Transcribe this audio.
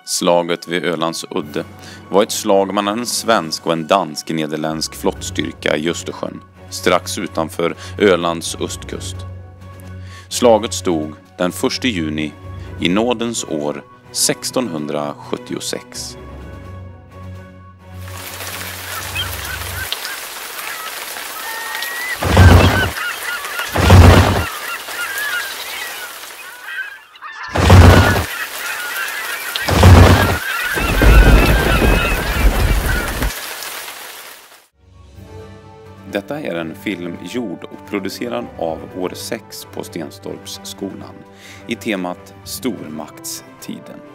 Slaget vid Ölands udde var ett slag mellan en svensk och en dansk-nederländsk flottstyrka i Östersjön, strax utanför Ölands östkust. Slaget stod den 1 juni i nådens år 1676. Detta är en film gjord och producerad av år 6 på Stenstorpsskolan i temat Stormaktstiden.